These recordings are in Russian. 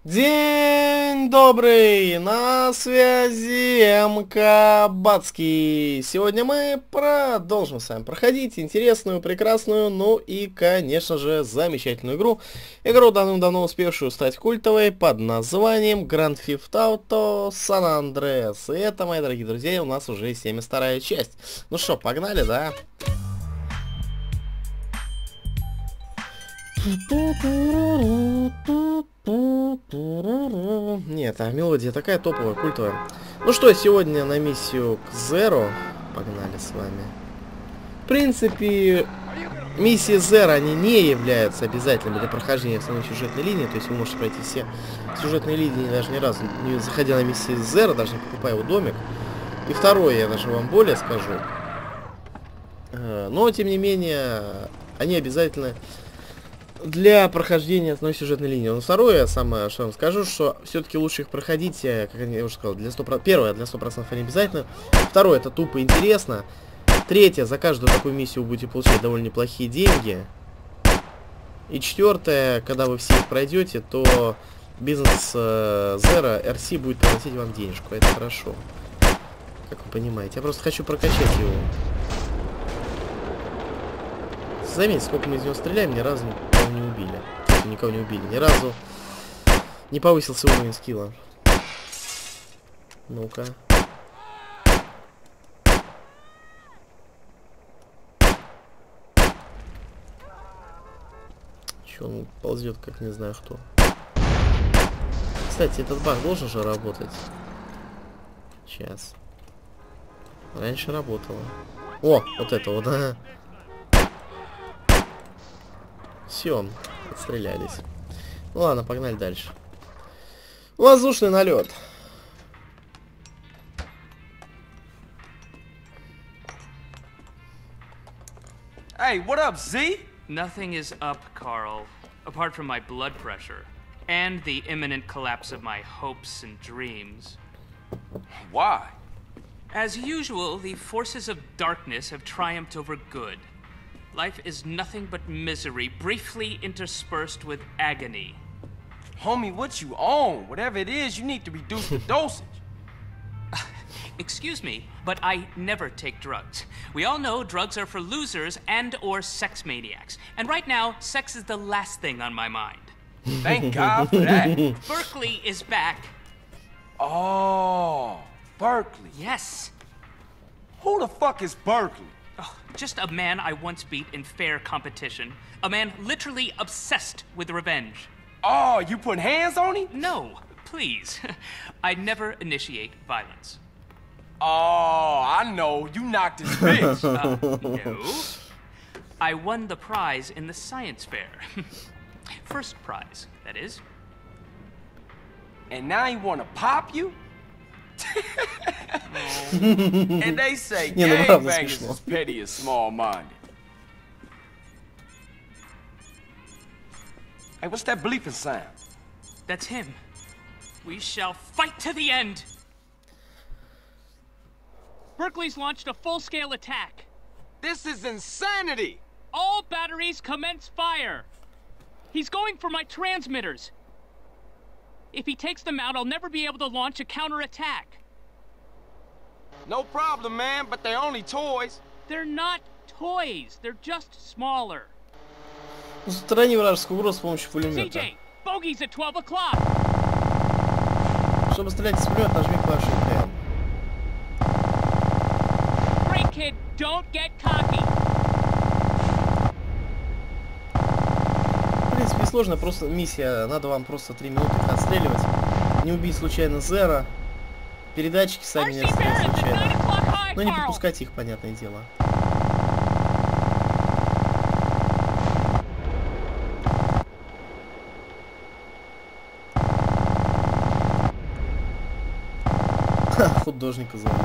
День добрый, на связи МК Бацкий. Сегодня мы продолжим с вами проходить интересную, прекрасную, ну и, конечно же, замечательную игру. Игру, давно успевшую стать культовой, под названием Grand Theft Auto San Andreas. И это, мои дорогие друзья, у нас уже 72-я часть. Ну что, погнали, да? Нет, а мелодия такая топовая, культовая. Ну что, сегодня на миссию к Zero. Погнали с вами. В принципе, миссии Zero, они не являются обязательными для прохождения основной сюжетной линии. То есть вы можете пройти все сюжетные линии, даже ни разу не заходя на миссии Zero, даже не покупая его домик. И второе, я даже вам более скажу. Но, тем не менее, они обязательно для прохождения основной сюжетной линии. Но второе, самое, что я вам скажу, что все-таки лучше их проходить, как я уже сказал, для 100%. Первое, для 100% они обязательно. Второе, это тупо интересно. Третье, за каждую такую миссию вы будете получать довольно неплохие деньги. И четвертое, когда вы все их пройдете, то бизнес Zero RC будет приносить вам денежку. Это хорошо. Как вы понимаете. Я просто хочу прокачать его. Заметьте, сколько мы из него стреляем, ни разу никого не убили. Никого не убили. Ни разу не повысился уровень скилла. Ну-ка. Че он ползет, как не знаю кто. Кстати, этот баг должен же работать. Сейчас. Раньше работало. О, вот это вот, да. Все, отстрелялись. Ну ладно, погнали дальше. Воздушный налет. Hey, what up, Z? Nothing is up, Carl, apart from my blood pressure and the imminent collapse of my hopes and dreams. Why? As usual, the forces of darkness have triumphed over good. Life is nothing but misery, briefly interspersed with agony. Homie, what you on? Whatever it is, you need to reduce the dosage. Excuse me, but I never take drugs. We all know drugs are for losers and or sex maniacs. And right now, sex is the last thing on my mind. Thank God for that. Berkeley is back. Oh, Berkeley. Yes. Who the fuck is Berkeley? Oh, just a man I once beat in fair competition. A man literally obsessed with revenge. Oh, you putting hands on him? No, please. I never initiate violence. Oh, I know. You knocked his bitch. No. I won the prize in the science fair. First prize, that is. And now he wanna pop you? And they say gangbangers is petty and small-minded. Hey, what's that bleeping sound? That's him. We shall fight to the end. Berkeley's launched a full-scale attack. This is insanity! All batteries commence fire. He's going for my transmitters. If he takes them out, I'll never be able to launch a counterattack. No problem, man, but they're only toys. They're not toys. They're just smaller. Устранить вражескую угрозу с помощью пулемета. CJ, bogey's at 12 o'clock. Чтобы стрелять из пулемета, нажми клавишу Т. Great kid, don't get cocky. В принципе, несложно, просто миссия. Надо вам просто 3 минуты их отстреливать. Не убить случайно Zero. Передатчики сами не расстрелять случайно. Но не подпускать их, понятное дело. Ха, художника зовут.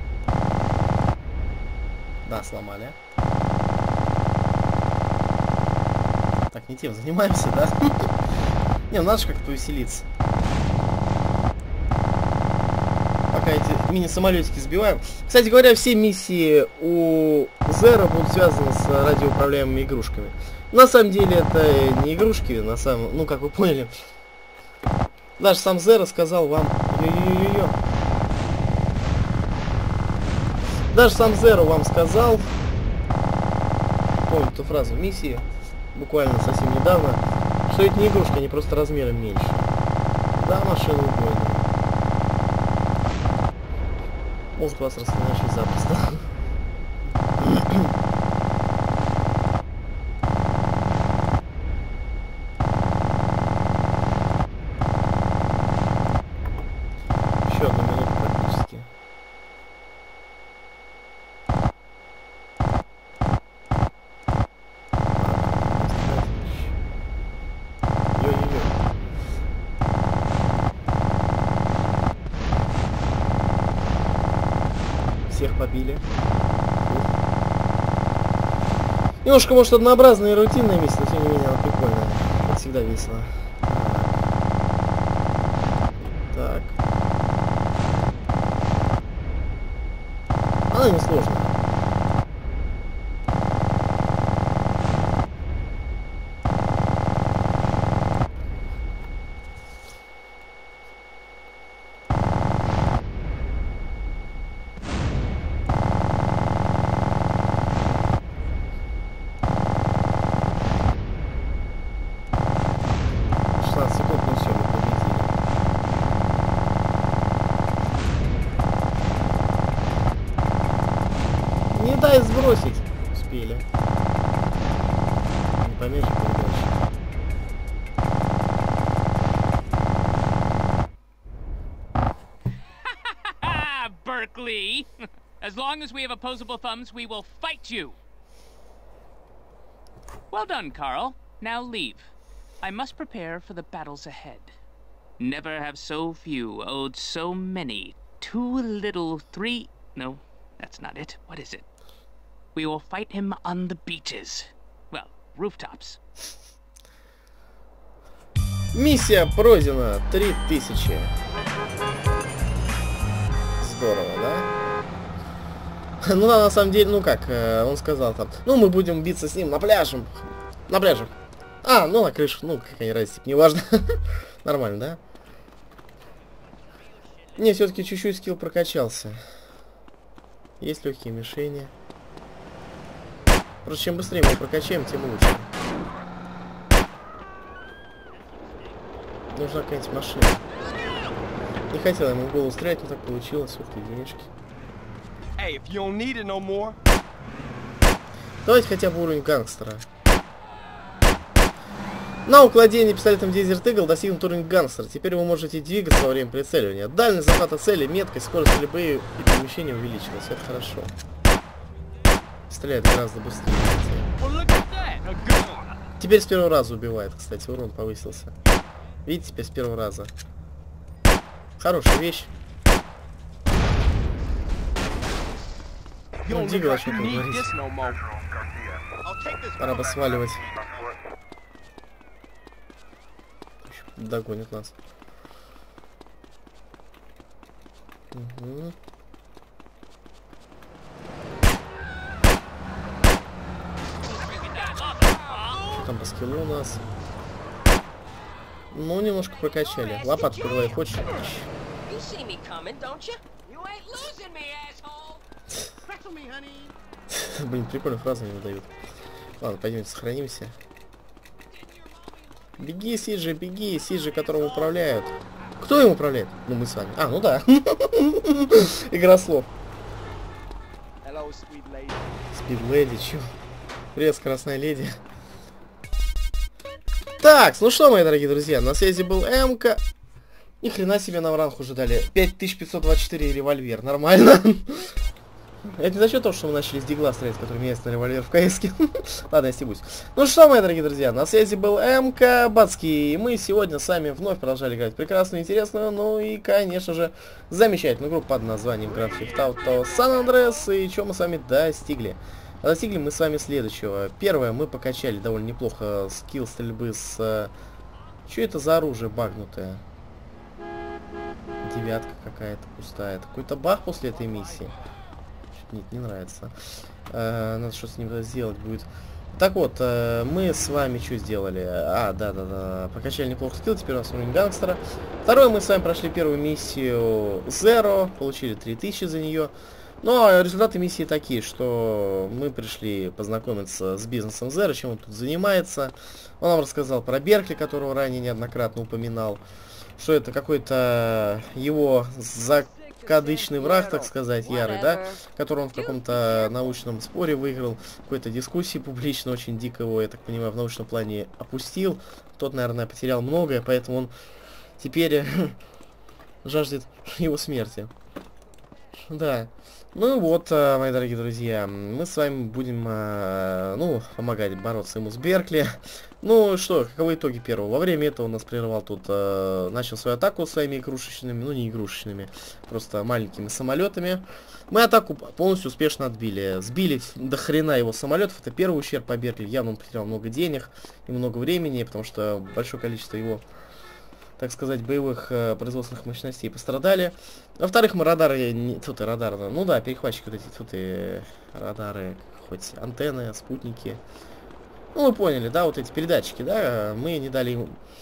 Да, сломали. не тем занимаемся, да? Не, ну надо же как-то повеселиться. Пока эти мини-самолетики сбиваем. Кстати говоря, все миссии у Зера будут связаны с радиоуправляемыми игрушками. На самом деле это не игрушки, на самом... Ну, как вы поняли. Даже сам Зера сказал вам... Ё-ё-ё-ё. Даже сам Зеро вам сказал... Помню эту фразу в миссии, буквально совсем недавно, что это не игрушка, они просто размером меньше. Да, машина убойная. Может вас расхреначить запросто. Еще одну минуту практически. Всех побили. Немножко, может, однообразная и рутинная миссия, но тем не менее она прикольная. Как всегда весело. Так. Она несложная. Не дай сбросить. Успели. Не помешай передачи. Berkeley! As long as we have opposable thumbs, we will fight you! Well done, Carl. Now leave. I must prepare for the battles ahead. Never have so few owed so many. Too little, three... No, that's not it. What is it? We will fight him on the beaches. Well, rooftops. Миссия пройдена 3000. Здорово, да? Ну, на самом деле, ну как, он сказал там, ну, мы будем биться с ним на пляже. На пляже. А, ну, на крыше, ну, какая разница, неважно. Нормально, да? Не, все-таки чуть-чуть скилл прокачался. Есть легкие мишени. Просто чем быстрее мы прокачаем, тем лучше. Нужна какая-нибудь машина. Не хотел ему в голову стрелять, но так получилось. Ух ты, денежки. Давайте хотя бы уровень гангстера. На укладении пистолетом Desert Eagle достигнут уровень гангстера. Теперь вы можете двигаться во время прицеливания. Дальность захвата цели, меткость, скорость стрельбы и перемещения увеличилась. Это хорошо. Стреляет гораздо быстрее. Теперь с первого раза убивает, кстати, урон повысился. Видите, теперь с первого раза. Хорошая вещь. Ну, Дигл, о чем говорить. Пора бы сваливать. Догонит нас. Угу. Что там по скиллу у нас? Ну, немножко прокачали. Лопату по голове хочешь? Блин, прикольную фразу мне выдают. Ладно, пойдемте сохранимся. Беги, Сиджи, которым управляют. Кто им управляет? Ну, мы с вами. А, ну да. Игра слов. Speed Lady, чё? Привет, скоростная леди. Так, ну что, мои дорогие друзья, на связи был МК. Ни хрена себе нам ранг уже дали. 5524 револьвер, нормально. Это не за счет того, что мы начали с дигла стрелять, который меняется на револьвер в КСке. Ладно, я стебусь. Ну что, мои дорогие друзья, на связи был МК Бацкий. И мы сегодня с вами вновь продолжали играть прекрасную, интересную, ну и, конечно же, замечательную игру под названием Grand Theft Auto San Andreas. И что мы с вами достигли? А достигли мы с вами следующего. Первое, мы покачали довольно неплохо скилл стрельбы с... Что это за оружие багнутое? Девятка какая-то пустая. Это какой-то баг после этой миссии. Нет, не нравится. Надо что-то с ним сделать будет. Так вот, мы с вами что сделали? Да. Покачали неплохо скилл, теперь у нас уровень гангстера. Второе, мы с вами прошли первую миссию Zero, получили 3000 за нее. Но результаты миссии такие, что мы пришли познакомиться с бизнесом Zero, чем он тут занимается. Он нам рассказал про Беркли, которого ранее неоднократно упоминал. Что это какой-то его закадычный враг, так сказать, ярый, да? Который он в каком-то научном споре выиграл. Какой-то дискуссии публично, очень дико его, я так понимаю, в научном плане опустил. Тот, наверное, потерял многое, поэтому он теперь жаждет его смерти. Да. Ну вот, мои дорогие друзья, мы с вами будем, помогать бороться ему с Беркли. Ну что, каковы итоги первого? Во время этого он нас прервал тут, начал свою атаку своими игрушечными, ну не игрушечными, просто маленькими самолетами. Мы атаку полностью успешно отбили. Сбили до хрена его самолетов, это первый ущерб по Беркли. Явно он потерял много денег и много времени, потому что большое количество его, так сказать, боевых производственных мощностей пострадали. Во-вторых, мы радары, ну да, перехватчики вот эти, радары, хоть антенны, спутники. Ну, вы поняли, да, вот эти передатчики, да, мы не дали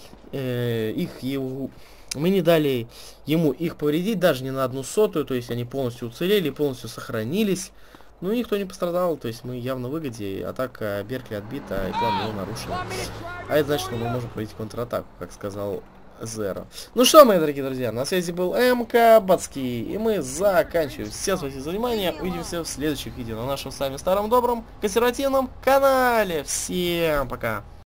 ему их повредить даже не на 1/100, то есть они полностью уцелели, полностью сохранились. Ну, никто не пострадал, то есть мы явно в выгоде, атака Беркли отбита, и план его нарушен. А это значит, что мы можем провести контратаку, как сказал Zero. Ну что, мои дорогие друзья, на связи был МК Бацкий, и мы заканчиваем. Всем спасибо за внимание, увидимся в следующих видео на нашем с вами старом добром консервативном канале. Всем пока!